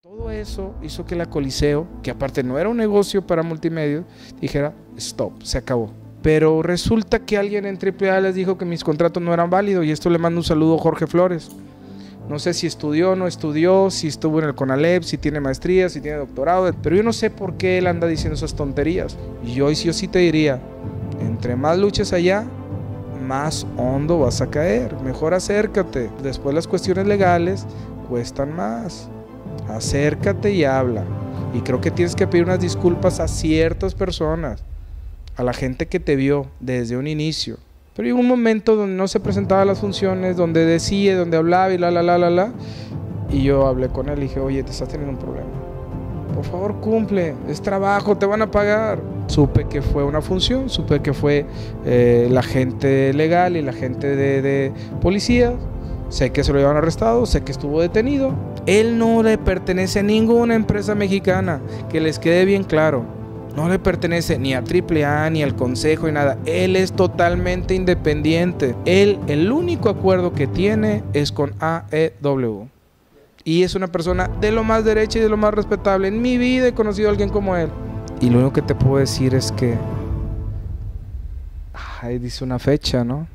Todo eso hizo que la Coliseo, que aparte no era un negocio para multimedios, dijera, stop, se acabó. Pero resulta que alguien en AAA les dijo que mis contratos no eran válidos, y esto le mando un saludo a Jorge Flores. No sé si estudió o no estudió, si estuvo en el CONALEP, si tiene maestría, si tiene doctorado, pero yo no sé por qué él anda diciendo esas tonterías. Y yo sí te diría, entre más luches allá, más hondo vas a caer. Mejor acércate. Después las cuestiones legales cuestan más. Acércate y habla. Y creo que tienes que pedir unas disculpas a ciertas personas, a la gente que te vio desde un inicio. Pero llegó un momento donde no se presentaban las funciones, donde decía, donde hablaba y y yo hablé con él y dije, oye, te estás teniendo un problema. Por favor, cumple, es trabajo, te van a pagar. Supe que fue una función, supe que fue la gente legal y la gente de policía. Sé que se lo llevaron arrestado, sé que estuvo detenido. Él no le pertenece a ninguna empresa mexicana, que les quede bien claro. No le pertenece ni a AAA, ni al consejo, ni nada. Él es totalmente independiente. Él, el único acuerdo que tiene es con AEW. Y es una persona de lo más derecha y de lo más respetable. En mi vida he conocido a alguien como él. Y lo único que te puedo decir es que... ahí dice una fecha, ¿no?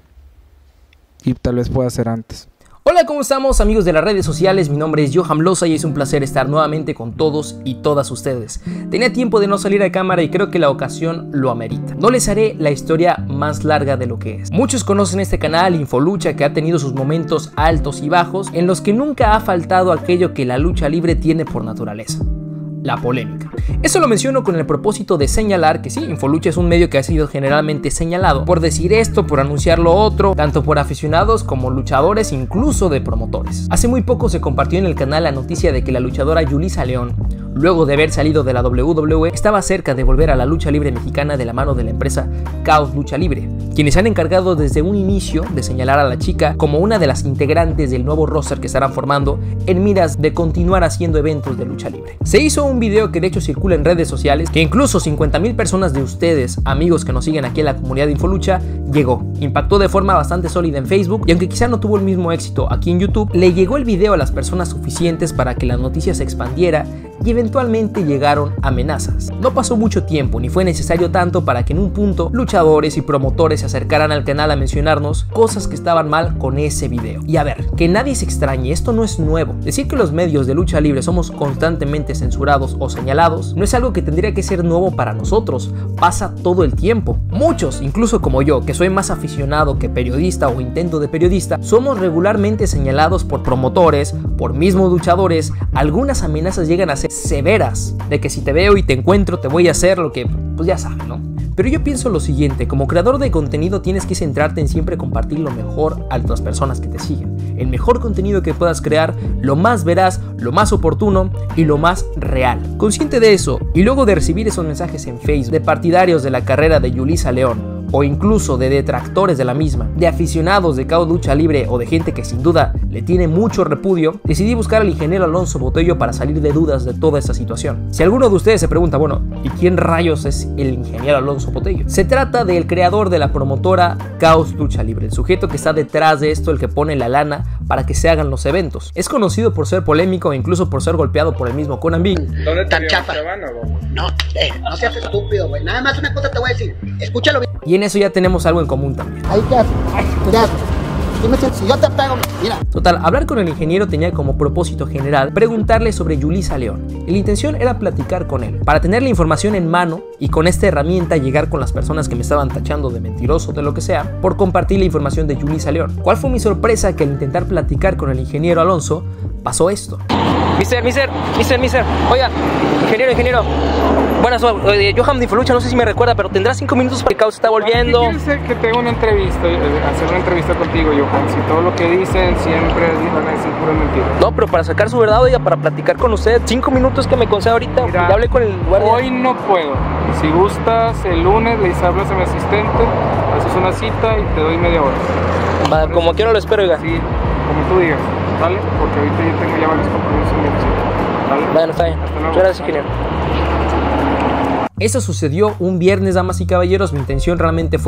Y tal vez pueda ser antes. Hola, ¿cómo estamos, amigos de las redes sociales? Mi nombre es Johan Loza y es un placer estar nuevamente con todos y todas ustedes. Tenía tiempo de no salir a cámara y creo que la ocasión lo amerita. No les haré la historia más larga de lo que es. Muchos conocen este canal, Infolucha, que ha tenido sus momentos altos y bajos, en los que nunca ha faltado aquello que la lucha libre tiene por naturaleza: la polémica. Eso lo menciono con el propósito de señalar que sí, Infolucha es un medio que ha sido generalmente señalado por decir esto, por anunciar lo otro, tanto por aficionados como luchadores, incluso de promotores. Hace muy poco se compartió en el canal la noticia de que la luchadora Yulisa León, luego de haber salido de la WWE, estaba cerca de volver a la lucha libre mexicana de la mano de la empresa Caos Lucha Libre, quienes se han encargado desde un inicio de señalar a la chica como una de las integrantes del nuevo roster que estarán formando en miras de continuar haciendo eventos de lucha libre. Se hizo un video que de hecho circula en redes sociales, que incluso 50,000 personas de ustedes, amigos que nos siguen aquí en la comunidad de Infolucha, llegó. Impactó de forma bastante sólida en Facebook, y aunque quizá no tuvo el mismo éxito aquí en YouTube, le llegó el video a las personas suficientes para que la noticia se expandiera y eventualmente llegaron amenazas. No pasó mucho tiempo, ni fue necesario tanto para que en un punto luchadores y promotores se acercaran al canal a mencionarnos cosas que estaban mal con ese video. Y a ver, que nadie se extrañe, esto no es nuevo. Decir que los medios de lucha libre somos constantemente censurados o señalados no es algo que tendría que ser nuevo para nosotros, pasa todo el tiempo. Muchos, incluso como yo, que soy más aficionado que periodista o intento de periodista, somos regularmente señalados por promotores, por mismos luchadores. Algunas amenazas llegan a ser severas, de que si te veo y te encuentro te voy a hacer lo que, pues ya sabes, ¿no? Pero yo pienso lo siguiente: como creador de contenido tienes que centrarte en siempre compartir lo mejor a las personas que te siguen, el mejor contenido que puedas crear, lo más veraz, lo más oportuno y lo más real. Consciente de eso, y luego de recibir esos mensajes en Facebook de partidarios de la carrera de Yulisa León, o incluso de detractores de la misma, de aficionados de Caos Lucha Libre o de gente que sin duda le tiene mucho repudio, decidí buscar al ingeniero Alonso Botello para salir de dudas de toda esta situación. Si alguno de ustedes se pregunta, bueno, ¿y quién rayos es el ingeniero Alonso Botello? Se trata del creador de la promotora Caos Lucha Libre, el sujeto que está detrás de esto, el que pone la lana para que se hagan los eventos. Es conocido por ser polémico e incluso por ser golpeado por el mismo Conan Bing. ¿Dónde te chafa? No seas estúpido, güey. Nada más una cosa te voy a decir. Escúchalo bien. Y en eso ya tenemos algo en común también. Ahí ya. Dime si yo te pego, mira. Total, hablar con el ingeniero tenía como propósito general preguntarle sobre Yulisa León. Y la intención era platicar con él, para tener la información en mano y con esta herramienta llegar con las personas que me estaban tachando de mentiroso, de lo que sea, por compartir la información de Yulisa León. ¿Cuál fue mi sorpresa? Que al intentar platicar con el ingeniero Alonso, pasó esto. Mister, oiga, ingeniero. Buenas, Johan de Infolucha, no sé si me recuerda, pero tendrá 5 minutos porque Caos está volviendo. ¿Qué quieres que tenga una entrevista, hacer una entrevista contigo, Johan? Si todo lo que dicen siempre van a decir pura mentira. No, pero para sacar su verdad, oiga, para platicar con usted, 5 minutos que me conceda ahorita. Mira, ya hablé con el guardia. Hoy no puedo. Si gustas, el lunes le hablas a mi asistente, haces una cita y te doy media hora. Va, como quiero lo espero, oiga. Sí, como tú digas, ¿vale? Porque ahorita yo tengo ya varios compromisos en mi oficina, ¿vale? Bueno, está bien. Muchas gracias, ingeniero. Eso sucedió un viernes, damas y caballeros. Mi intención realmente fue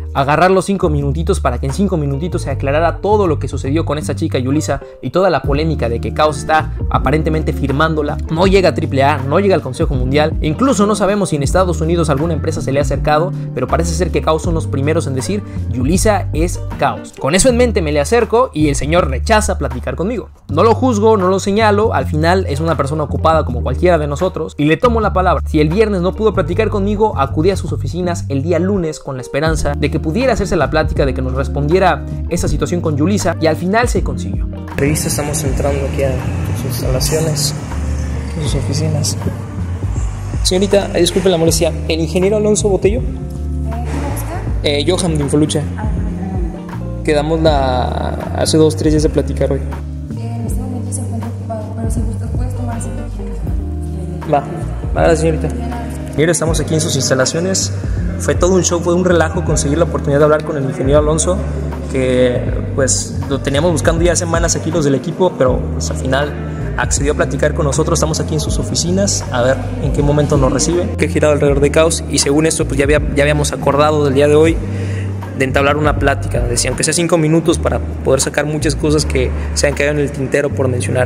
agarrar los 5 minutitos para que en 5 minutitos se aclarara todo lo que sucedió con esta chica Yulisa y toda la polémica de que Caos está aparentemente firmándola. No llega a AAA, no llega al Consejo Mundial, incluso no sabemos si en Estados Unidos alguna empresa se le ha acercado, pero parece ser que Caos son los primeros en decir Yulisa es Caos. Con eso en mente me le acerco y el señor rechaza platicar conmigo. No lo juzgo, no lo señalo, al final es una persona ocupada como cualquiera de nosotros y le tomo la palabra. Si el viernes no pudo platicar conmigo, acudí a sus oficinas el día lunes con la esperanza de que pudiera hacerse la plática, de que nos respondiera esa situación con Yulisa, y al final se consiguió. Revista, estamos entrando aquí a sus instalaciones, a sus oficinas. Señorita, disculpe la molestia, ¿el ingeniero Alonso Botello? Johan de Infolucha. Quedamos hace 2 o 3 días de platicar hoy. En este momento se encuentra ocupado, pero si gustas puedes tomar ese teléfono. Va, gracias, señorita. Mira, estamos aquí en sus instalaciones. Fue todo un show, fue un relajo conseguir la oportunidad de hablar con el ingeniero Alonso, que pues lo teníamos buscando ya semanas aquí los del equipo, pero pues al final accedió a platicar con nosotros. Estamos aquí en sus oficinas, a ver en qué momento nos recibe. Que he girado alrededor de Caos y según esto pues ya habíamos acordado del día de hoy de entablar una plática, decía, aunque sea 5 minutos para poder sacar muchas cosas que se han quedado en el tintero por mencionar.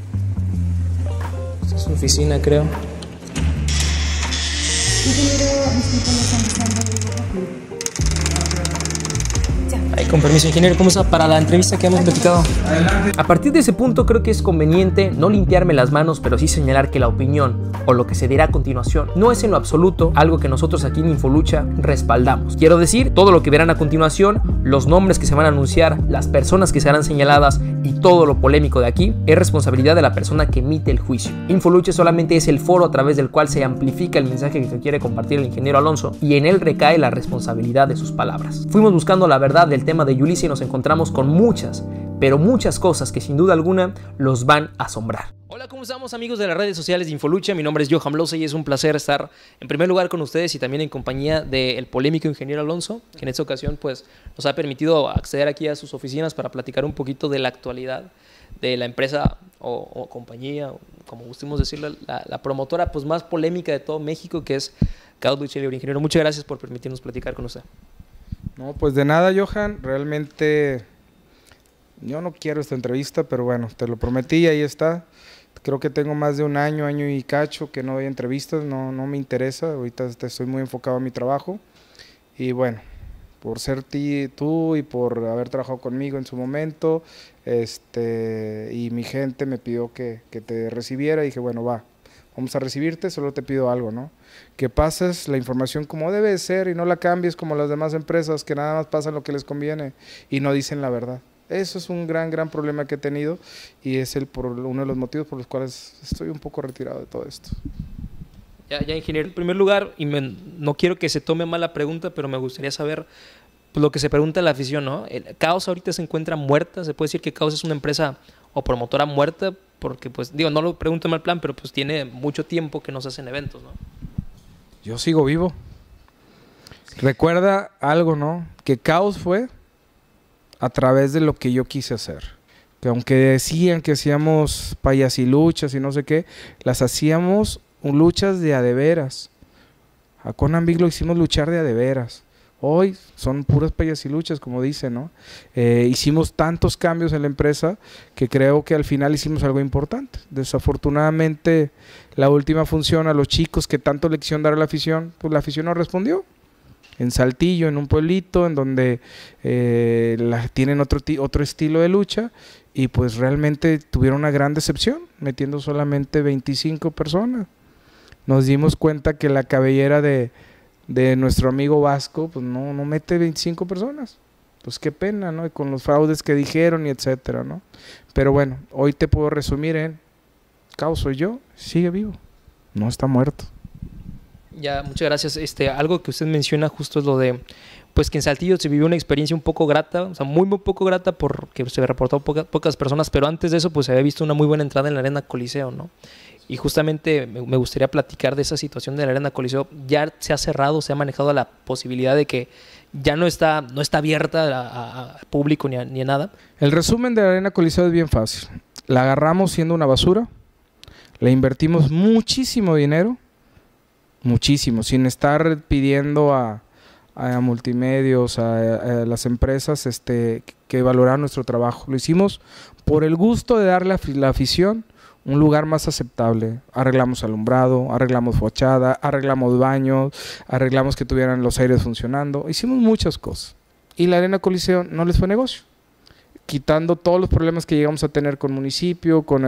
Esta es su oficina, creo. Ay, con permiso, ingeniero, ¿cómo está para la entrevista que hemos platicado? A partir de ese punto creo que es conveniente no limpiarme las manos, pero sí señalar que la opinión o lo que se dirá a continuación no es en lo absoluto algo que nosotros aquí en Infolucha respaldamos. Quiero decir, todo lo que verán a continuación, los nombres que se van a anunciar, las personas que serán señaladas y todo lo polémico de aquí es responsabilidad de la persona que emite el juicio. Infolucha solamente es el foro a través del cual se amplifica el mensaje que quiere compartir el ingeniero Alonso y en él recae la responsabilidad de sus palabras. Fuimos buscando la verdad del tema de Yulisa y nos encontramos con muchas, pero muchas cosas que sin duda alguna los van a asombrar. Hola, ¿cómo estamos, amigos de las redes sociales de Infolucha? Mi nombre es Johan Loza y es un placer estar en primer lugar con ustedes y también en compañía del polémico ingeniero Alonso, que en esta ocasión pues nos ha permitido acceder aquí a sus oficinas para platicar un poquito de la actualidad de la empresa o compañía, o como gustemos decirlo, la promotora pues más polémica de todo México, que es Caos Lucha Libre. Ingeniero, muchas gracias por permitirnos platicar con usted. No, pues de nada, Johan, realmente yo no quiero esta entrevista, pero bueno, te lo prometí y ahí está. Creo que tengo más de un año y cacho que no doy entrevistas, no me interesa, ahorita estoy muy enfocado en mi trabajo y bueno, por ser tú y por haber trabajado conmigo en su momento, y mi gente me pidió que te recibiera y dije, bueno, vamos a recibirte, solo te pido algo, ¿no? Que pases la información como debe ser y no la cambies como las demás empresas que nada más pasan lo que les conviene y no dicen la verdad. Eso es un gran problema que he tenido y es uno de los motivos por los cuales estoy un poco retirado de todo esto. Ya, ingeniero, en primer lugar, y no quiero que se tome mal la pregunta, pero me gustaría saber pues, lo que se pregunta la afición, ¿no? Caos ahorita se encuentra muerta, se puede decir que Caos es una empresa o promotora muerta, porque pues, digo, no lo pregunto en mal plan, pero pues tiene mucho tiempo que no se hacen eventos, ¿no? Yo sigo vivo. Recuerda algo, ¿no? Que Caos fue a través de lo que yo quise hacer. Que aunque decían que hacíamos payasiluchas y no sé qué, las hacíamos luchas de a de veras. A Conan Big lo hicimos luchar de a de veras. Hoy son puras payasiluchas, como dicen, ¿no? Hicimos tantos cambios en la empresa que creo que al final hicimos algo importante. Desafortunadamente, la última función a los chicos que tanto le quisieron dar a la afición, pues la afición no respondió. En Saltillo, en un pueblito en donde tienen otro estilo de lucha y pues realmente tuvieron una gran decepción, metiendo solamente 25 personas. Nos dimos cuenta que la cabellera de nuestro amigo Vasco pues no mete 25 personas. Pues qué pena, ¿no? Y con los fraudes que dijeron y etcétera, ¿no? Pero bueno, hoy te puedo resumir en Caos soy yo, sigue vivo, no está muerto. Ya, muchas gracias. Algo que usted menciona justo es lo de, pues que en Saltillo se vivió una experiencia un poco grata, o sea, muy poco grata porque se reportó pocas personas, pero antes de eso pues se había visto una muy buena entrada en la Arena Coliseo, ¿no? Y justamente me gustaría platicar de esa situación de la Arena Coliseo. Ya se ha cerrado, se ha manejado la posibilidad de que ya no está abierta a público ni a nada. El resumen de la Arena Coliseo es bien fácil. La agarramos siendo una basura, le invertimos muchísimo dinero, muchísimo, sin estar pidiendo a a Multimedios, a las empresas que valoraran nuestro trabajo. Lo hicimos por el gusto de darle a la afición un lugar más aceptable. Arreglamos alumbrado, arreglamos fachada, arreglamos baños, arreglamos que tuvieran los aires funcionando. Hicimos muchas cosas. Y la Arena Coliseo no les fue negocio. Quitando todos los problemas que llegamos a tener con municipio, con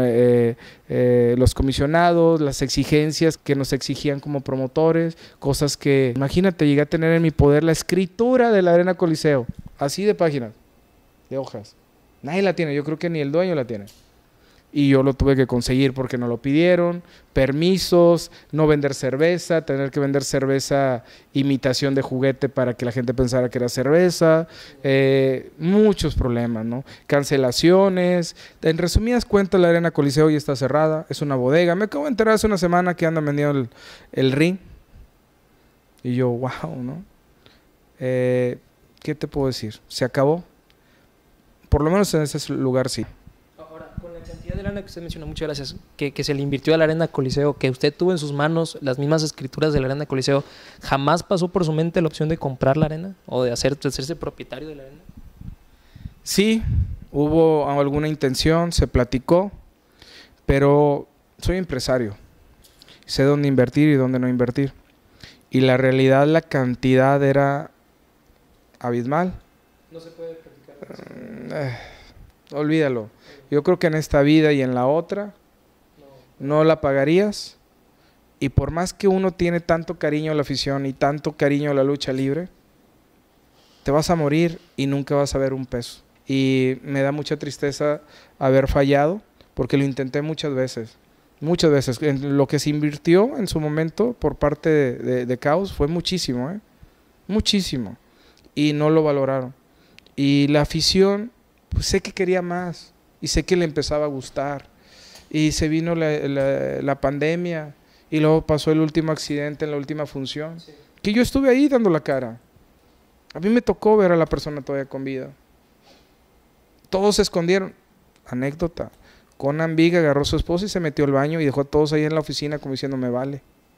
los comisionados, las exigencias que nos exigían como promotores, cosas que, imagínate, llegué a tener en mi poder la escritura de la Arena Coliseo, así de páginas, de hojas. Nadie la tiene, yo creo que ni el dueño la tiene. Y yo lo tuve que conseguir porque no lo pidieron, permisos, no vender cerveza, tener que vender cerveza imitación de juguete para que la gente pensara que era cerveza, muchos problemas, ¿no? Cancelaciones. En resumidas cuentas, la Arena Coliseo ya está cerrada, es una bodega. Me acabo de enterar hace una semana que andan vendiendo el ring. Y yo, wow, ¿no? ¿Qué te puedo decir? Se acabó. Por lo menos en ese lugar sí. De lana que usted menciona, muchas gracias, que se le invirtió a la Arena Coliseo, que usted tuvo en sus manos las mismas escrituras de la Arena Coliseo, ¿jamás pasó por su mente la opción de comprar la arena o de hacerse propietario de la arena? Sí, hubo alguna intención, se platicó, pero soy empresario, sé dónde invertir y dónde no invertir, y la realidad, la cantidad era abismal. No se puede platicar. Olvídalo. Yo creo que en esta vida y en la otra no la pagarías, y por más que uno tiene tanto cariño a la afición y tanto cariño a la lucha libre, te vas a morir y nunca vas a ver un peso. Y me da mucha tristeza haber fallado, porque lo intenté muchas veces. En lo que se invirtió en su momento por parte de Caos fue muchísimo, muchísimo, y no lo valoraron. Y la afición, pues sé que quería más. Y sé que le empezaba a gustar. Y se vino la pandemia. Y luego pasó el último accidente en la última función. Sí. Que yo estuve ahí dando la cara. A mí me tocó ver a la persona todavía con vida. Todos se escondieron. Anécdota. Conan Big agarró a su esposa y se metió al baño y dejó a todos ahí en la oficina como diciendo, me vale.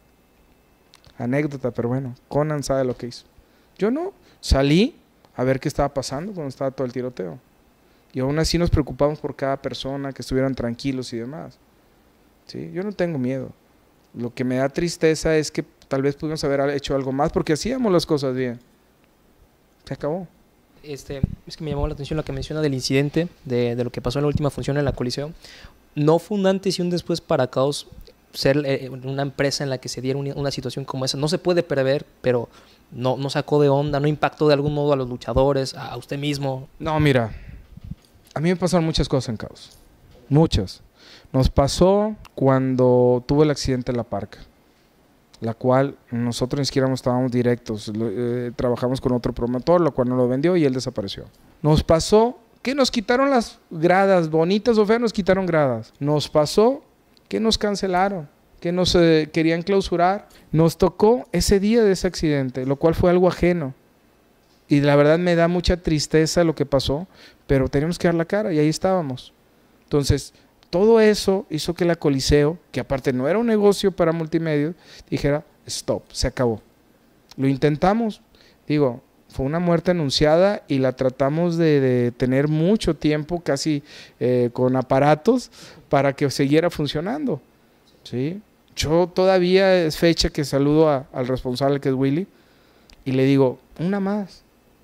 Anécdota, pero bueno. Conan sabe lo que hizo. Yo no. Salí a ver qué estaba pasando cuando estaba todo el tiroteo. Y aún así nos preocupamos por cada persona, que estuvieran tranquilos y demás. ¿Sí? Yo no tengo miedo. Lo que me da tristeza es que tal vez pudimos haber hecho algo más porque hacíamos las cosas bien. Se acabó. Es que me llamó la atención lo que menciona del incidente, de lo que pasó en la última función en la Coliseo. ¿No fue un antes y un después para Caos ser una empresa en la que se diera una situación como esa? No se puede prever, pero no sacó de onda, no impactó de algún modo a los luchadores, a usted mismo. No, mira. A mí me pasaron muchas cosas en Caos, muchas. Nos pasó cuando tuvo el accidente en La Parca, la cual nosotros ni siquiera estábamos directos, trabajamos con otro promotor, lo cual no lo vendió y él desapareció. Nos pasó que nos quitaron las gradas, bonitas o feas, nos quitaron gradas. Nos pasó que nos cancelaron, que nos querían clausurar. Nos tocó ese día de ese accidente, lo cual fue algo ajeno. Y la verdad me da mucha tristeza lo que pasó, pero teníamos que dar la cara y ahí estábamos. Entonces, todo eso hizo que la Coliseo, que aparte no era un negocio para Multimedios, dijera, stop, se acabó. Lo intentamos, digo, fue una muerte anunciada y la tratamos de tener mucho tiempo, casi con aparatos, para que siguiera funcionando. ¿Sí? Yo todavía es fecha que saludo al responsable, que es Willy, y le digo, una más,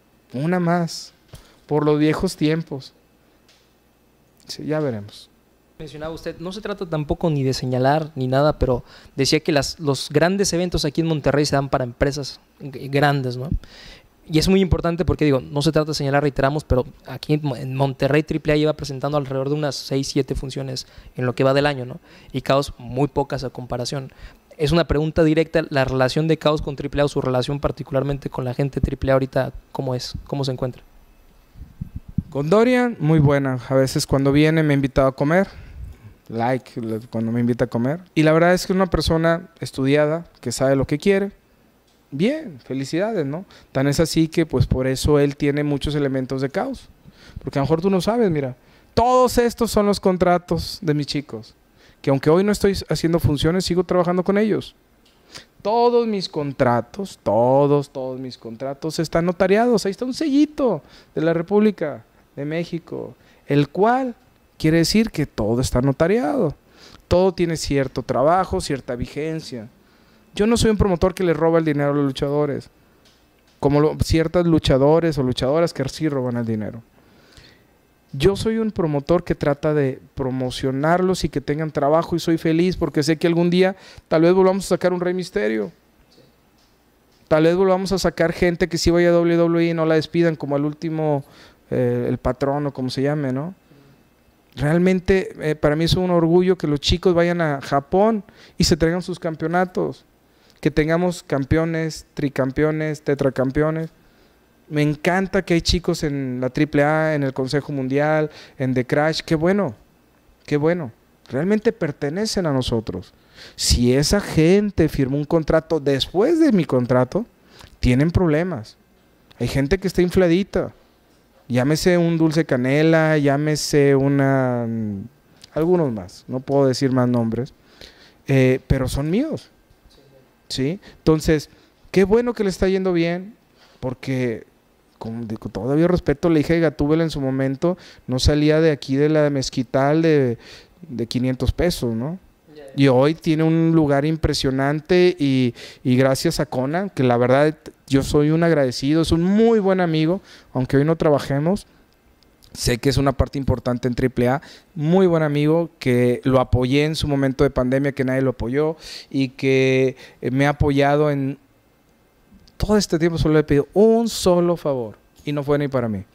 por los viejos tiempos. Sí, ya veremos. Mencionaba usted, no se trata tampoco ni de señalar ni nada, pero decía que los grandes eventos aquí en Monterrey se dan para empresas grandes, ¿no? Y es muy importante porque, digo, no se trata de señalar, reiteramos, pero aquí en Monterrey AAA lleva presentando alrededor de unas 6, 7 funciones en lo que va del año, ¿no? Y Caos muy pocas a comparación. Es una pregunta directa, la relación de Caos con AAA o su relación particularmente con la gente AAA ahorita, ¿cómo es? ¿Cómo se encuentra? Con Dorian, muy buena. A veces cuando viene me ha invitado a comer, cuando me invita a comer. Y la verdad es que es una persona estudiada, que sabe lo que quiere. Bien, felicidades, ¿no? Tan es así que pues por eso él tiene muchos elementos de Caos. Porque a lo mejor tú no sabes, mira, todos estos son los contratos de mis chicos. Que aunque hoy no estoy haciendo funciones, sigo trabajando con ellos. Todos mis contratos, todos mis contratos están notariados. Ahí está un sellito de la República de México, el cual quiere decir que todo está notariado. Todo tiene cierto trabajo, cierta vigencia. Yo no soy un promotor que le roba el dinero a los luchadores, como ciertos luchadores o luchadoras que sí roban el dinero. Yo soy un promotor que trata de promocionarlos y que tengan trabajo, y soy feliz porque sé que algún día tal vez volvamos a sacar un Rey Misterio. Tal vez volvamos a sacar gente que sí vaya a WWE y no la despidan como al último, el patrón o como se llame, ¿no? Realmente para mí es un orgullo que los chicos vayan a Japón y se traigan sus campeonatos. Que tengamos campeones, tricampeones, tetracampeones. Me encanta que hay chicos en la AAA, en el Consejo Mundial, en The Crash. Qué bueno, qué bueno. Realmente pertenecen a nosotros. Si esa gente firmó un contrato después de mi contrato, tienen problemas. Hay gente que está infladita. Llámese un Dulce Canela, llámese algunos más. No puedo decir más nombres. Pero son míos. ¿Sí? Entonces, qué bueno que le está yendo bien, porque con todavía respeto, la hija de Gatúbela en su momento no salía de aquí de la Mezquital de 500 pesos, ¿no? Y hoy tiene un lugar impresionante y gracias a Conan, que la verdad yo soy un agradecido, es un muy buen amigo, aunque hoy no trabajemos. Sé que es una parte importante en AAA, muy buen amigo, que lo apoyé en su momento de pandemia, que nadie lo apoyó, y que me ha apoyado en todo este tiempo. Solo le he pedido un solo favor, y no fue ni para mí.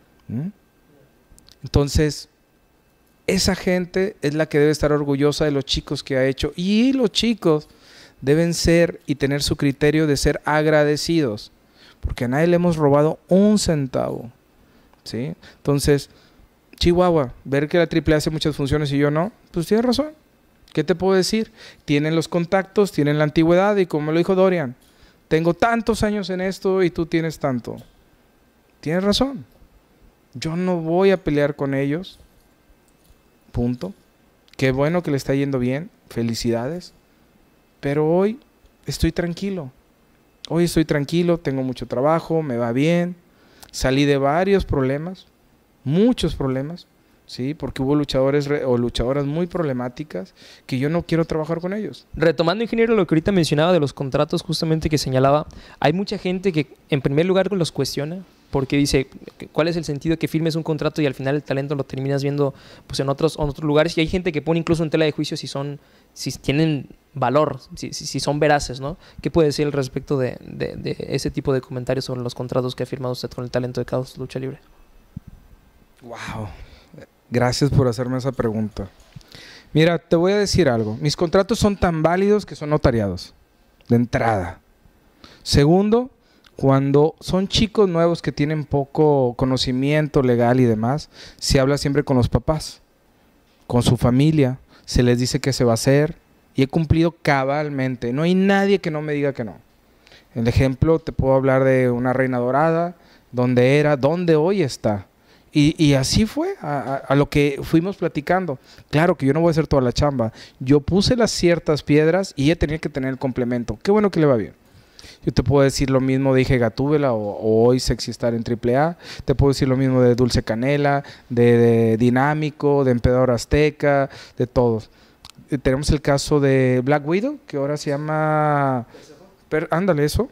Entonces, esa gente es la que debe estar orgullosa de los chicos que ha hecho, y los chicos deben ser y tener su criterio de ser agradecidos, porque a nadie le hemos robado un centavo. ¿Sí? Entonces, Chihuahua, ver que la AAA hace muchas funciones y yo no, pues tienes razón. ¿Qué te puedo decir? Tienen los contactos, tienen la antigüedad, y como lo dijo Dorian, tengo tantos años en esto y tú tienes tanto. Tienes razón. Yo no voy a pelear con ellos. Punto. Qué bueno que le está yendo bien. Felicidades. Pero hoy estoy tranquilo. Hoy estoy tranquilo, tengo mucho trabajo, me va bien. Salí de varios problemas, muchos problemas, ¿sí? Porque hubo luchadores o luchadoras muy problemáticas que yo no quiero trabajar con ellos. Retomando, ingeniero, lo que ahorita mencionaba de los contratos, justamente que señalaba, hay mucha gente que en primer lugar los cuestiona, porque dice, ¿cuál es el sentido de que firmes un contrato y al final el talento lo terminas viendo pues, en otros lugares? Y hay gente que pone incluso en tela de juicio si tienen valor, si son veraces, ¿no? ¿Qué puede decir al respecto de ese tipo de comentarios sobre los contratos que ha firmado usted con el talento de Caos Lucha Libre? Wow, gracias por hacerme esa pregunta. Mira, te voy a decir algo. Mis contratos son tan válidos que son notariados, de entrada. Segundo, cuando son chicos nuevos que tienen poco conocimiento legal y demás, se habla siempre con los papás, con su familia, se les dice qué se va a hacer, y he cumplido cabalmente. No hay nadie que no me diga que no. El ejemplo, te puedo hablar de una Reina Dorada, donde hoy está. Y así fue a lo que fuimos platicando. Claro que yo no voy a hacer toda la chamba. Yo puse las ciertas piedras y ella tenía que tener el complemento. Qué bueno que le va bien. Yo te puedo decir lo mismo de Hija de Gatúbela o hoy Sexy Star en AAA. Te puedo decir lo mismo de Dulce Canela, de Dinámico, de Emperador Azteca, de todos. Tenemos el caso de Black Widow, que ahora se llama... ándale, eso.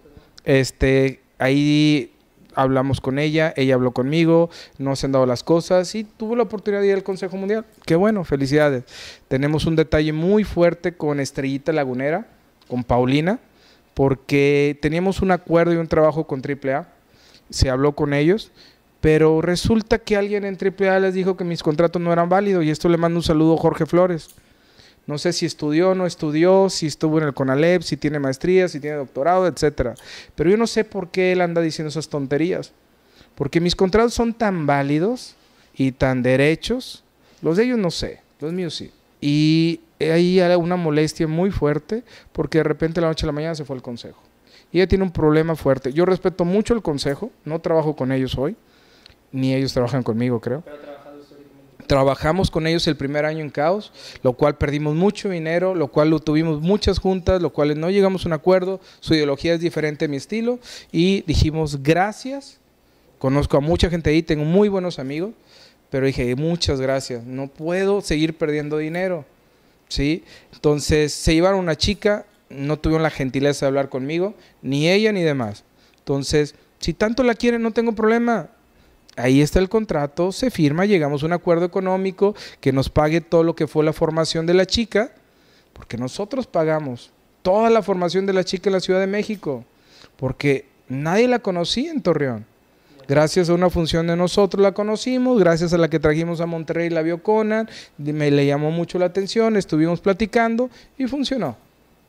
Ahí hablamos con ella habló conmigo, no se han dado las cosas y tuvo la oportunidad de ir al Consejo Mundial. Qué bueno, felicidades. Tenemos un detalle muy fuerte con Estrellita Lagunera, con Paulina, porque teníamos un acuerdo y un trabajo con AAA, se habló con ellos, pero resulta que alguien en AAA les dijo que mis contratos no eran válidos, y esto le mando un saludo a Jorge Flores. No sé si estudió, no estudió, si estuvo en el CONALEP, si tiene maestría, si tiene doctorado, etcétera. Pero yo no sé por qué él anda diciendo esas tonterías. Porque mis contratos son tan válidos y tan derechos. Los de ellos no sé, los míos sí. Y ahí hay una molestia muy fuerte porque de repente de la noche a la mañana se fue al consejo. Y ella tiene un problema fuerte. Yo respeto mucho el consejo, no trabajo con ellos hoy, ni ellos trabajan conmigo, creo. Trabajamos con ellos el primer año en Caos, lo cual perdimos mucho dinero, lo cual tuvimos muchas juntas, lo cual no llegamos a un acuerdo, su ideología es diferente a mi estilo y dijimos gracias, conozco a mucha gente ahí, tengo muy buenos amigos, pero dije muchas gracias, no puedo seguir perdiendo dinero, ¿sí? Entonces se llevaron una chica, no tuvieron la gentileza de hablar conmigo, ni ella ni demás, entonces si tanto la quieren no tengo problema. Ahí está el contrato, se firma, llegamos a un acuerdo económico que nos pague todo lo que fue la formación de la chica, porque nosotros pagamos toda la formación de la chica en la Ciudad de México, porque nadie la conocía en Torreón. Gracias a una función de nosotros la conocimos, gracias a la que trajimos a Monterrey la vio Conan, le llamó mucho la atención, estuvimos platicando y funcionó.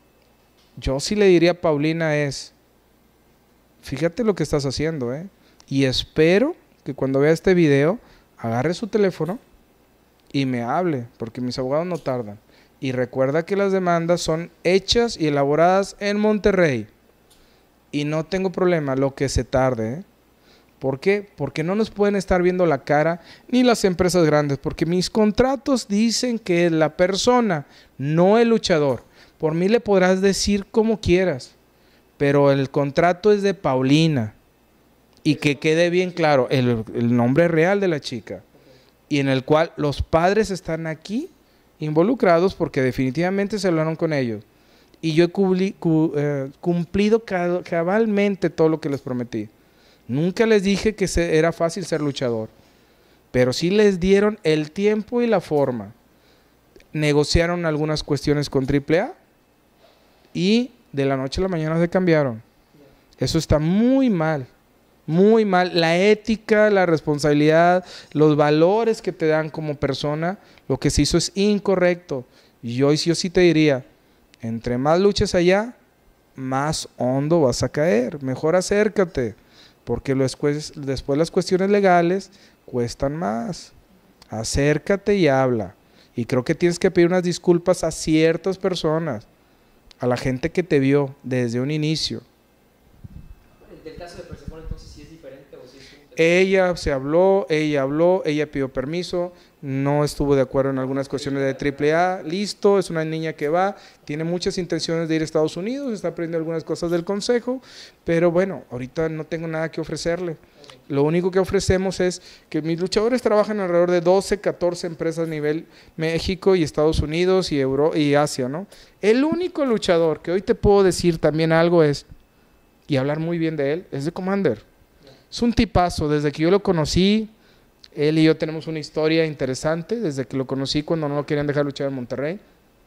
Yo sí le diría a Paulina fíjate lo que estás haciendo, y espero que cuando vea este video, agarre su teléfono y me hable, porque mis abogados no tardan. Y recuerda que las demandas son hechas y elaboradas en Monterrey. Y no tengo problema, lo que se tarde. ¿Por qué? Porque no nos pueden estar viendo la cara ni las empresas grandes, porque mis contratos dicen que la persona, no el luchador. Por mí le podrás decir como quieras, pero el contrato es de Paulina. Y que quede bien claro el nombre real de la chica y en el cual los padres están aquí involucrados porque definitivamente se hablaron con ellos y yo he cumplido cabalmente todo lo que les prometí. Nunca les dije que era fácil ser luchador, pero sí les dieron el tiempo y la forma. Negociaron algunas cuestiones con AAA y de la noche a la mañana se cambiaron. Eso está muy mal. Muy mal, la ética, la responsabilidad, los valores que te dan como persona, lo que se hizo es incorrecto. Y yo sí te diría, entre más luches allá, más hondo vas a caer. Mejor acércate, porque después las cuestiones legales cuestan más. Acércate y habla. Y creo que tienes que pedir unas disculpas a ciertas personas, a la gente que te vio desde un inicio. ¿Del caso de Persephone entonces sí es diferente o sí es un... Ella habló, ella pidió permiso, no estuvo de acuerdo en algunas cuestiones de AAA, listo, es una niña que va, tiene muchas intenciones de ir a Estados Unidos, está aprendiendo algunas cosas del consejo, pero bueno, ahorita no tengo nada que ofrecerle. Lo único que ofrecemos es que mis luchadores trabajan alrededor de 12, 14 empresas a nivel México y Estados Unidos y Asia, ¿no? El único luchador que hoy te puedo decir también algo y hablar muy bien de él, es de Commander. Es un tipazo, desde que yo lo conocí, él y yo tenemos una historia interesante, desde que lo conocí cuando no lo querían dejar luchar en Monterrey.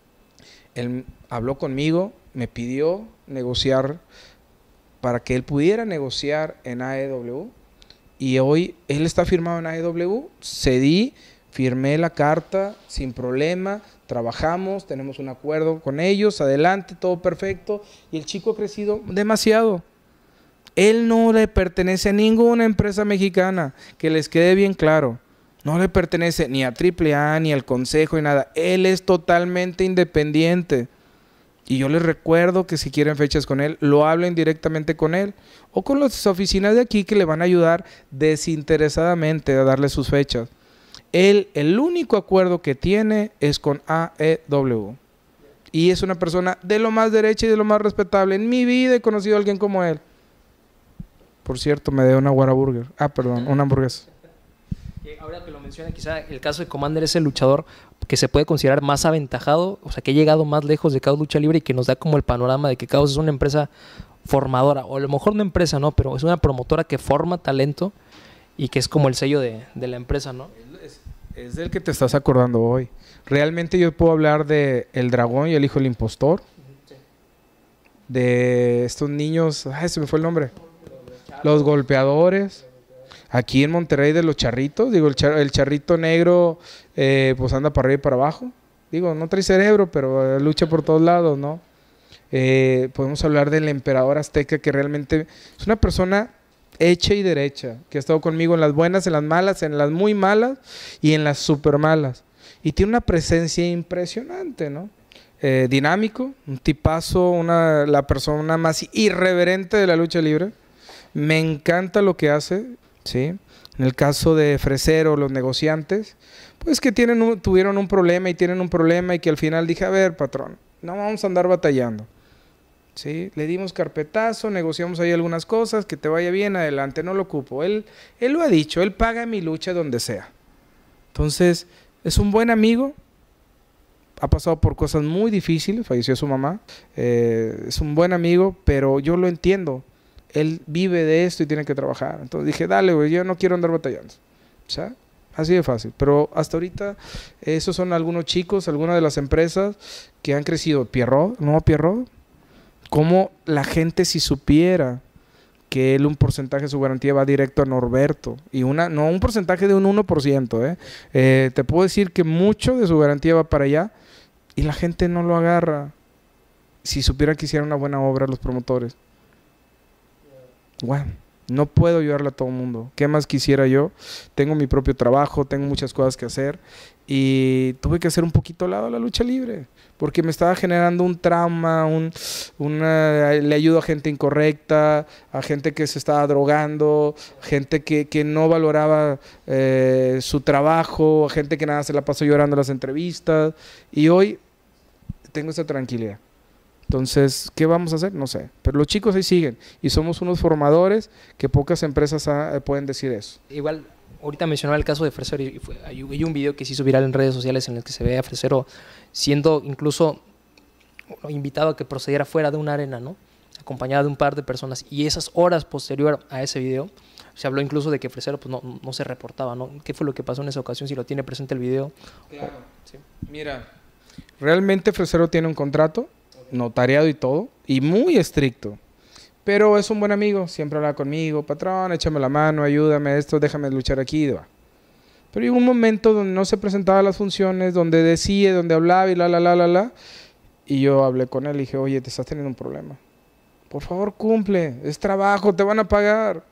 Él habló conmigo, me pidió negociar para que él pudiera negociar en AEW, y hoy él está firmado en AEW, cedí, firmé la carta sin problema, trabajamos, tenemos un acuerdo con ellos, adelante, todo perfecto, y el chico ha crecido demasiado. Él no le pertenece a ninguna empresa mexicana, que les quede bien claro. No le pertenece ni a AAA, ni al consejo, ni nada. Él es totalmente independiente. Y yo les recuerdo que si quieren fechas con él, lo hablen directamente con él. O con las oficinas de aquí que le van a ayudar desinteresadamente a darle sus fechas. Él, el único acuerdo que tiene es con AEW. Y es una persona de lo más derecha y de lo más respetable. En mi vida he conocido a alguien como él. Por cierto, me dio una Whataburger. Una hamburguesa. Ahora que lo menciona, quizá el caso de Commander es el luchador que se puede considerar más aventajado, o sea, que ha llegado más lejos de Caos Lucha Libre y que nos da como el panorama de que Caos es una empresa formadora, o a lo mejor no empresa, ¿no? Pero es una promotora que forma talento y que es como el sello de la empresa, ¿no? Es del que te estás acordando hoy. Realmente yo puedo hablar de El Dragón y El Hijo del Impostor. Sí. De estos niños, se me fue el nombre. Los golpeadores. Aquí en Monterrey de los charritos. Digo, el charrito negro pues anda para arriba y para abajo. Digo, no trae cerebro, pero lucha por todos lados, ¿no? Podemos hablar del emperador azteca, que realmente es una persona hecha y derecha, que ha estado conmigo en las buenas, en las malas, en las muy malas y en las super malas. Y tiene una presencia impresionante, ¿no? Dinámico, un tipazo, la persona más irreverente de la lucha libre. Me encanta lo que hace. ¿sí? En el caso de Fresero, los negociantes, pues que tuvieron un problema y tienen un problema y que al final dije, a ver, patrón, no vamos a andar batallando. ¿Sí? Le dimos carpetazo, negociamos ahí algunas cosas, que te vaya bien, adelante, no lo ocupo. Él lo ha dicho, él paga mi lucha donde sea. Entonces, es un buen amigo, ha pasado por cosas muy difíciles, falleció su mamá, es un buen amigo, pero yo lo entiendo. Él vive de esto y tiene que trabajar. Entonces dije, dale, güey, yo no quiero andar batallando. ¿Sabes? Así de fácil. Pero hasta ahorita, esos son algunos chicos, algunas de las empresas que han crecido. Pierrot, ¿no? Pierrot. Como la gente, si supiera que un porcentaje de su garantía va directo a Norberto. Y no un porcentaje de un 1%. Te puedo decir que mucho de su garantía va para allá y la gente no lo agarra. Si supieran que hicieran una buena obra los promotores. Bueno, no puedo ayudarle a todo el mundo. ¿Qué más quisiera yo? Tengo mi propio trabajo, tengo muchas cosas que hacer y tuve que hacer un poquito al lado de la lucha libre porque me estaba generando un trauma, le ayudo a gente incorrecta, a gente que se estaba drogando, gente que no valoraba su trabajo, a gente que nada se la pasó llorando en las entrevistas y hoy tengo esa tranquilidad. Entonces, ¿qué vamos a hacer? No sé. Pero los chicos ahí siguen. Y somos unos formadores que pocas empresas pueden decir eso. Igual, ahorita mencionaba el caso de Fresero. Hay un video que se hizo viral en redes sociales en el que se ve a Fresero siendo incluso invitado a que procediera fuera de una arena, ¿no? Acompañado de un par de personas. Y esas horas posterior a ese video, se habló incluso de que Fresero pues, no se reportaba, ¿no? ¿Qué fue lo que pasó en esa ocasión? Si lo tiene presente el video. Claro. ¿Sí? Mira, realmente Fresero tiene un contrato notariado y todo, y muy estricto, pero es un buen amigo, siempre habla conmigo, patrón, échame la mano, ayúdame esto, déjame luchar aquí, va. Pero llegó un momento donde no se presentaban las funciones, donde decía, donde hablaba y y yo hablé con él y dije, oye, te estás teniendo un problema, por favor cumple, es trabajo, te van a pagar.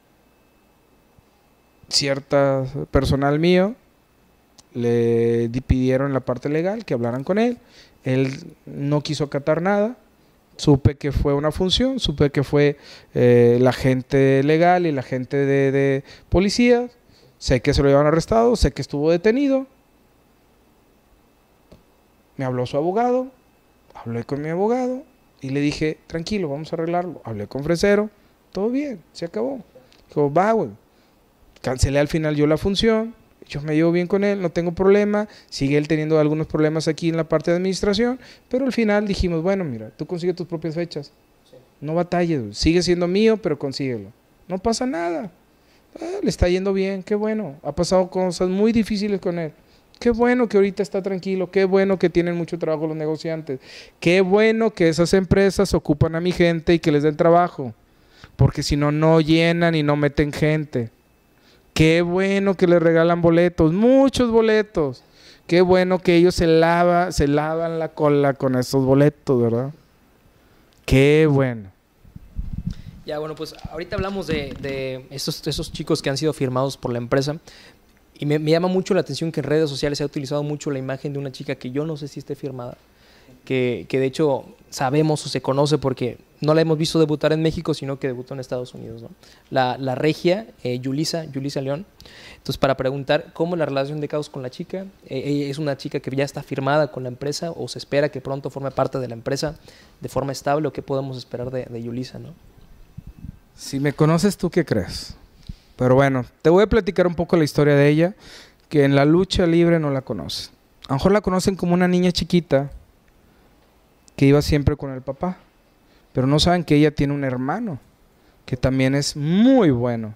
Cierta personal mío le pidieron en la parte legal que hablaran con él. Él no quiso acatar nada. Supe que fue una función, supe que fue la gente legal y la gente de policía. Sé que se lo llevaron arrestado, sé que estuvo detenido. Me habló su abogado, hablé con mi abogado y le dije, tranquilo, vamos a arreglarlo. Hablé con Fresero, todo bien, se acabó. Dijo, va, güey. Cancelé al final yo la función. Yo me llevo bien con él, no tengo problema, sigue él teniendo algunos problemas aquí en la parte de administración, pero al final dijimos, bueno, mira, tú consigues tus propias fechas, sí. No batalles, sigue siendo mío, pero consíguelo. No pasa nada, le está yendo bien, qué bueno, ha pasado cosas muy difíciles con él. Qué bueno que ahorita está tranquilo, qué bueno que tienen mucho trabajo los negociantes, qué bueno que esas empresas ocupan a mi gente y que les den trabajo, porque si no, no llenan y no meten gente. Qué bueno que les regalan boletos, muchos boletos. Qué bueno que ellos se lavan la cola con esos boletos, ¿verdad? Qué bueno. Ya, bueno, pues ahorita hablamos de esos chicos que han sido firmados por la empresa. Y me llama mucho la atención que en redes sociales se ha utilizado mucho la imagen de una chica que yo no sé si esté firmada. Que de hecho sabemos o se conoce porque no la hemos visto debutar en México, sino que debutó en Estados Unidos, ¿no? La regia, Yulisa León. Entonces, para preguntar cómo es la relación de Caos con la chica, ¿es una chica que ya está firmada con la empresa o se espera que pronto forme parte de la empresa de forma estable o qué podemos esperar de Yulisa, ¿no? Si me conoces, ¿tú qué crees? Pero bueno, te voy a platicar un poco la historia de ella, que en la lucha libre no la conocen. A lo mejor la conocen como una niña chiquita que iba siempre con el papá, pero no saben que ella tiene un hermano que también es muy bueno,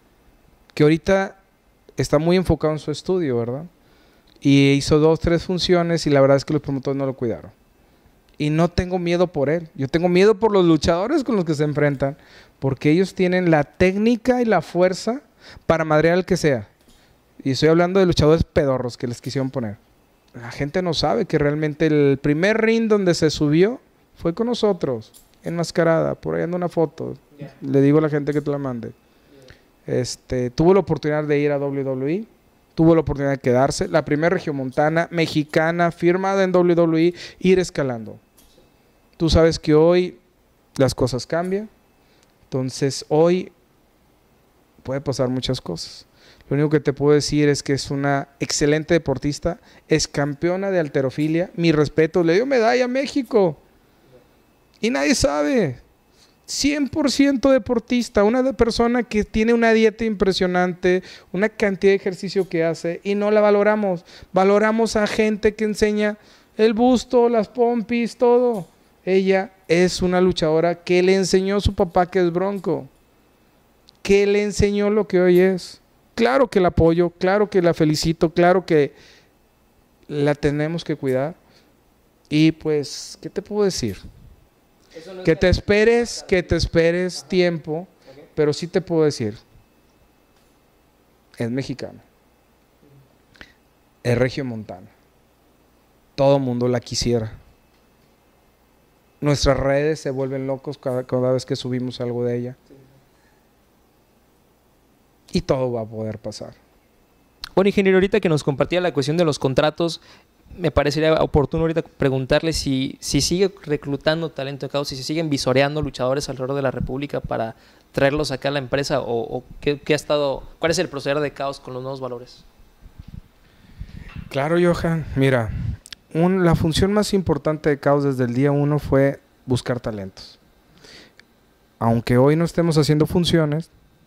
que ahorita está muy enfocado en su estudio, ¿verdad? Y hizo 2, 3 funciones y la verdad es que los promotores no lo cuidaron. Y no tengo miedo por él, yo tengo miedo por los luchadores con los que se enfrentan, porque ellos tienen la técnica y la fuerza para madrear al que sea. Y estoy hablando de luchadores pedorros que les quisieron poner. La gente no sabe que realmente el primer ring donde se subió fue con nosotros, enmascarada, por ahí anda una foto. Yeah. Le digo a la gente que te la mande. Tuvo la oportunidad de ir a WWE, tuvo la oportunidad de quedarse, la primera regiomontana mexicana firmada en WWE, ir escalando. Tú sabes que hoy las cosas cambian, entonces hoy puede pasar muchas cosas. Lo único que te puedo decir es que es una excelente deportista, es campeona de halterofilia, mi respeto, le dio medalla a México y nadie sabe. 100% deportista, una persona que tiene una dieta impresionante, una cantidad de ejercicio que hace y no la valoramos. Valoramos a gente que enseña el busto, las pompis, todo. Ella es una luchadora que le enseñó a su papá que es Bronco, que le enseñó lo que hoy es. Claro que la apoyo, claro que la felicito, claro que la tenemos que cuidar. Y pues, ¿qué te puedo decir? No que te esperes tiempo, okay. Pero sí te puedo decir, es mexicana, es regiomontana, todo mundo la quisiera. Nuestras redes se vuelven locos cada vez que subimos algo de ella. Y todo va a poder pasar. Bueno, ingeniero, ahorita que nos compartía la cuestión de los contratos, me parecería oportuno ahorita preguntarle si sigue reclutando talento de Caos, si se siguen visoreando luchadores alrededor de la República para traerlos acá a la empresa o qué ha estado, cuál es el proceder de Caos con los nuevos valores. Claro, Johan. Mira, la función más importante de Caos desde el día 1 fue buscar talentos. Aunque hoy no estemos haciendo funciones,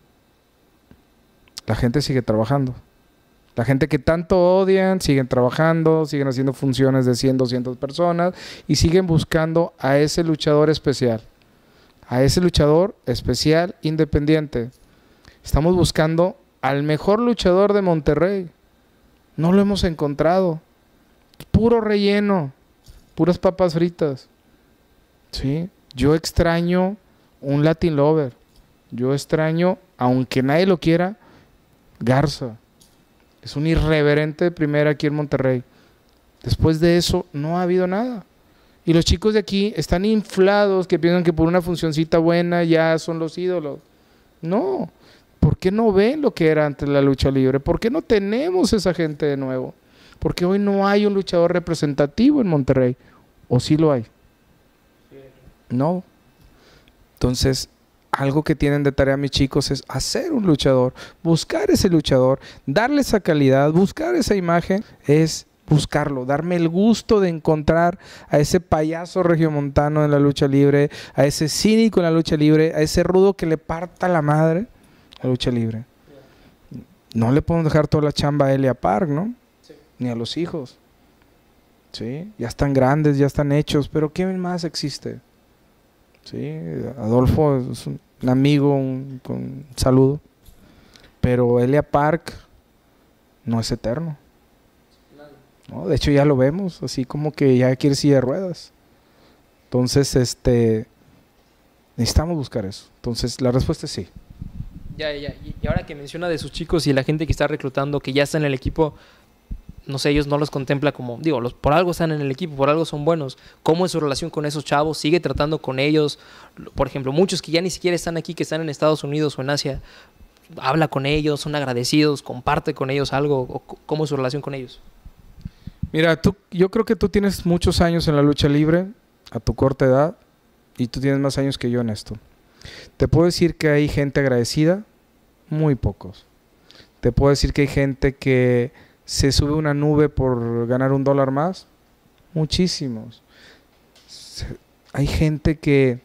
la gente sigue trabajando. La gente que tanto odian, siguen trabajando, siguen haciendo funciones de 100, 200 personas y siguen buscando a ese luchador especial. A ese luchador especial independiente. Estamos buscando al mejor luchador de Monterrey. No lo hemos encontrado. Puro relleno, puras papas fritas. ¿Sí? Yo extraño un Latin Lover. Yo extraño, aunque nadie lo quiera, Garza. Es un irreverente de primera aquí en Monterrey. Después de eso no ha habido nada. Y los chicos de aquí están inflados, que piensan que por una funcioncita buena ya son los ídolos. No. ¿Por qué no ven lo que era antes la lucha libre? ¿Por qué no tenemos esa gente de nuevo? Porque hoy no hay un luchador representativo en Monterrey. ¿O sí lo hay? No. Entonces, algo que tienen de tarea mis chicos es hacer un luchador, buscar ese luchador, darle esa calidad, buscar esa imagen, es buscarlo, darme el gusto de encontrar a ese payaso regiomontano en la lucha libre, a ese cínico en la lucha libre, a ese rudo que le parta la madre a la lucha libre. No le podemos dejar toda la chamba a Elia Park, ¿no? Sí. Ni a los hijos. ¿Sí? Ya están grandes, ya están hechos, pero ¿qué más existe? ¿Sí? Adolfo es un amigo, con saludo, pero Elia Park no es eterno. ¿No? De hecho ya lo vemos, así como que ya quiere silla de ruedas. Entonces, necesitamos buscar eso. Entonces, la respuesta es sí. Ya. Y ahora que menciona de sus chicos y la gente que está reclutando, que ya está en el equipo, no sé, ellos no los contempla como, digo, por algo están en el equipo, por algo son buenos. ¿Cómo es su relación con esos chavos? ¿Sigue tratando con ellos? Por ejemplo, muchos que ya ni siquiera están aquí, que están en Estados Unidos o en Asia, ¿habla con ellos? ¿Son agradecidos? ¿Comparte con ellos algo? ¿O cómo es su relación con ellos? Mira, yo creo que tú tienes muchos años en la lucha libre, a tu corta edad, y tú tienes más años que yo en esto. Te puedo decir que hay gente agradecida, muy pocos. Te puedo decir que hay gente que se sube una nube por ganar $1 más, muchísimos. Hay gente que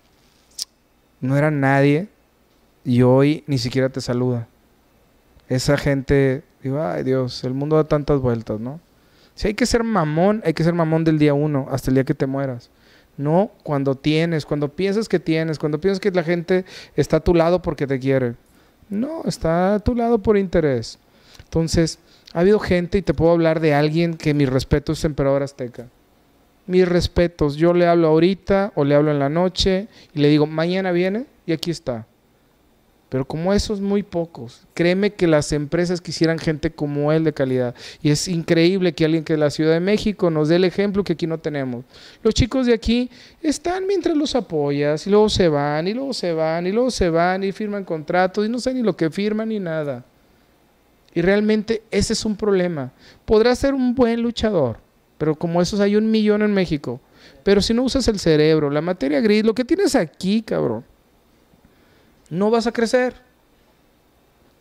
no era nadie y hoy ni siquiera te saluda. Esa gente, digo, ay Dios, el mundo da tantas vueltas, ¿no? Si hay que ser mamón, hay que ser mamón del día 1 hasta el día que te mueras. No cuando piensas que tienes, cuando piensas que la gente está a tu lado porque te quiere. No, está a tu lado por interés. Entonces, ha habido gente, y te puedo hablar de alguien que mi respeto es Emperador Azteca. Mis respetos, yo le hablo ahorita o le hablo en la noche y le digo, mañana viene y aquí está. Pero como esos muy pocos, créeme que las empresas quisieran gente como él de calidad. Y es increíble que alguien que de la Ciudad de México nos dé el ejemplo que aquí no tenemos. Los chicos de aquí están mientras los apoyas y luego se van, y luego se van, y luego se van y firman contratos y no sé ni lo que firman ni nada. Y realmente ese es un problema. Podrás ser un buen luchador, pero como esos hay 1 millón en México. Pero si no usas el cerebro, la materia gris, lo que tienes aquí, cabrón, no vas a crecer.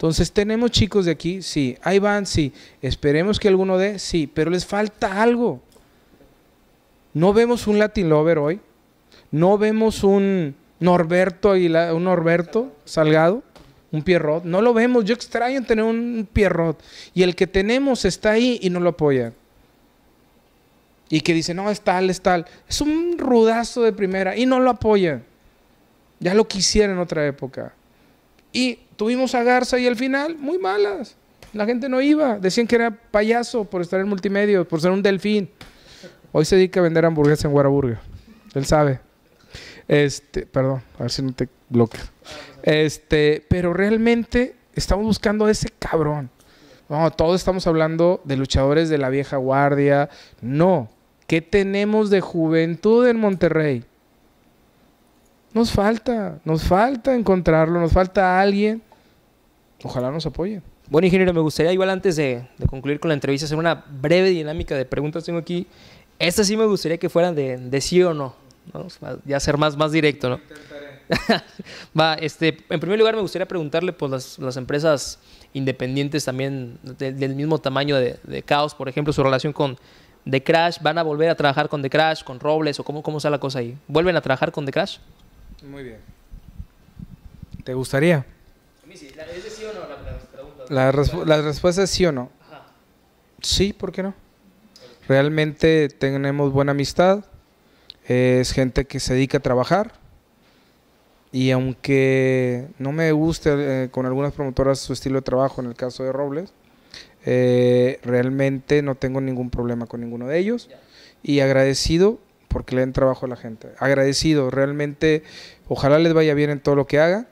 Entonces, ¿tenemos chicos de aquí? Sí. Ahí van, sí. Esperemos que alguno dé, sí. Pero les falta algo. No vemos un Latin Lover hoy. No vemos un Norberto, un Norberto Salgado, un Pierrot. No lo vemos. Yo extraño tener un Pierrot. Y el que tenemos está ahí y no lo apoya. Y que dice, no, es tal, es tal. Es un rudazo de primera y no lo apoya. Ya lo quisiera en otra época. Y tuvimos a Garza y al final, muy malas. La gente no iba. Decían que era payaso por estar en multimedia, por ser un delfín. Hoy se dedica a vender hamburguesas en Guaraburger. Él sabe. Perdón, a ver si no te bloqueo. Pero realmente estamos buscando a ese cabrón. No, todos estamos hablando de luchadores de la vieja guardia. No. ¿Qué tenemos de juventud en Monterrey? Nos falta encontrarlo, nos falta alguien. Ojalá nos apoyen. Bueno, ingeniero, me gustaría igual antes de concluir con la entrevista hacer una breve dinámica de preguntas. Tengo aquí, estas sí me gustaría que fueran de sí o no, ¿no? Ya ser más directo, ¿no? Va, en primer lugar me gustaría preguntarle pues las empresas independientes también del mismo tamaño de Caos, por ejemplo, su relación con The Crash. ¿Van a volver a trabajar con The Crash, con Robles o cómo está la cosa ahí? ¿Vuelven a trabajar con The Crash? Muy bien. ¿Te gustaría? A mí sí. ¿Es de sí o no la pregunta? La respuesta es sí o no. Ajá. Sí, ¿por qué no? Realmente tenemos buena amistad. Es gente que se dedica a trabajar. Y aunque no me guste con algunas promotoras su estilo de trabajo, en el caso de Robles, realmente no tengo ningún problema con ninguno de ellos. Y agradecido porque le den trabajo a la gente. Agradecido, realmente, ojalá les vaya bien en todo lo que haga.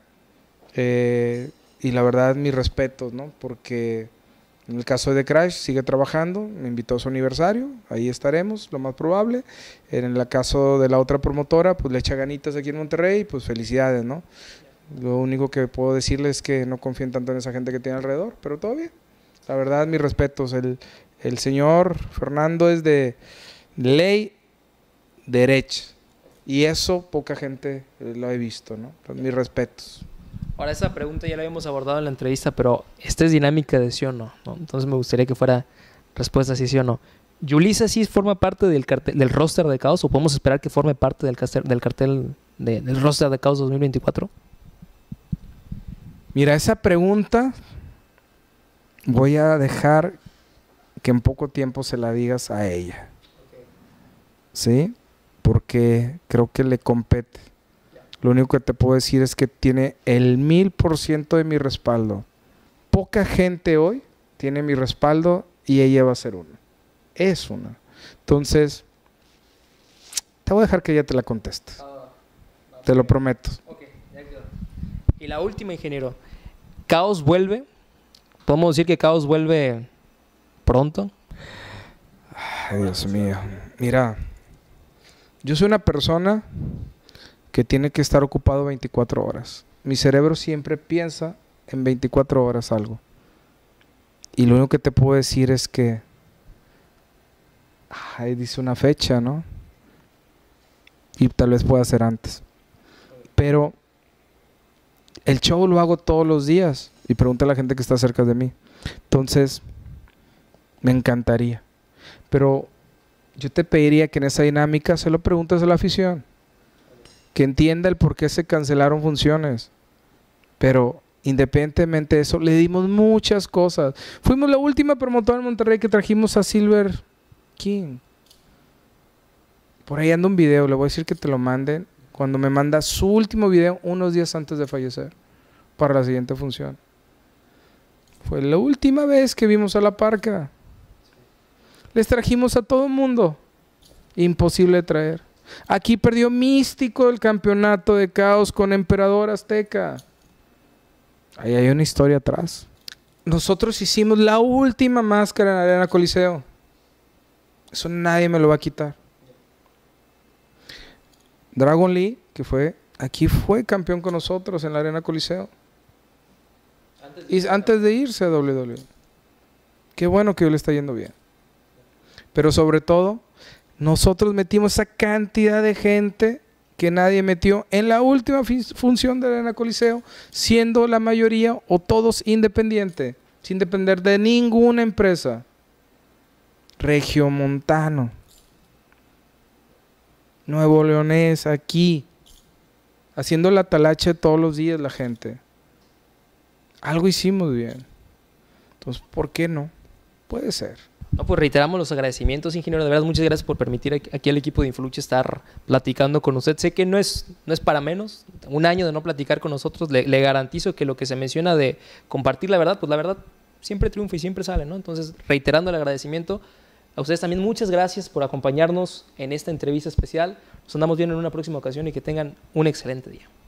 Y la verdad, mis respetos, ¿no? Porque en el caso de The Crash, sigue trabajando, me invitó a su aniversario, ahí estaremos, lo más probable. En el caso de la otra promotora, pues le echa ganitas aquí en Monterrey, pues felicidades, ¿no? Lo único que puedo decirles es que no confíen tanto en esa gente que tiene alrededor, pero todo bien. La verdad, mis respetos. El señor Fernando es de ley derecha. Y eso poca gente lo he visto, ¿no? Entonces, mis respetos. Ahora, esa pregunta ya la habíamos abordado en la entrevista, pero esta es dinámica de sí o no, ¿no? Entonces me gustaría que fuera respuesta sí o no. ¿Yulisa sí forma parte del roster de Caos o podemos esperar que forme parte del cartel del roster de Caos 2024? Mira, esa pregunta voy a dejar que en poco tiempo se la digas a ella. ¿Sí? Porque creo que le compete. Lo único que te puedo decir es que tiene el 1000% de mi respaldo. Poca gente hoy tiene mi respaldo y ella va a ser una. Es una. Entonces, te voy a dejar que ella te la conteste. Te lo prometo. Okay, ya quedó. Y la última, ingeniero. ¿Caos vuelve? ¿Podemos decir que Caos vuelve pronto? Ay, Dios mío. Mira, yo soy una persona que tiene que estar ocupado 24 horas. Mi cerebro siempre piensa en 24 horas algo. Y lo único que te puedo decir es que ahí dice una fecha, ¿no? Y tal vez pueda ser antes. Pero el show lo hago todos los días. Y pregunta a la gente que está cerca de mí. Entonces, me encantaría. Pero yo te pediría que en esa dinámica se lo preguntes a la afición. Que entienda el por qué se cancelaron funciones. Pero independientemente de eso, le dimos muchas cosas. Fuimos la última promotora en Monterrey que trajimos a Silver King. Por ahí anda un video, le voy a decir que te lo manden. Cuando me manda su último video unos días antes de fallecer. Para la siguiente función. Fue la última vez que vimos a La Parca. Les trajimos a todo el mundo. Imposible de traer. Aquí perdió Místico el campeonato de Caos con Emperador Azteca. Ahí hay una historia atrás. Nosotros hicimos la última máscara en la Arena Coliseo. Eso nadie me lo va a quitar. Dragon Lee, que fue campeón con nosotros en la Arena Coliseo. Antes de irse a WWE. Qué bueno que hoy le está yendo bien. Pero sobre todo, nosotros metimos esa cantidad de gente que nadie metió en la última función de Arena Coliseo, siendo la mayoría o todos independientes, sin depender de ninguna empresa. Regiomontano, Nuevo Leonés, aquí, haciendo la talacha todos los días la gente. Algo hicimos bien. Entonces, ¿por qué no? Puede ser. No, pues reiteramos los agradecimientos, ingeniero. De verdad, muchas gracias por permitir aquí al equipo de Influche estar platicando con usted. Sé que no es para menos. Un año de no platicar con nosotros. Le garantizo que lo que se menciona de compartir la verdad, pues la verdad siempre triunfa y siempre sale, ¿no? Entonces, reiterando el agradecimiento, a ustedes también muchas gracias por acompañarnos en esta entrevista especial. Nos andamos viendo en una próxima ocasión y que tengan un excelente día.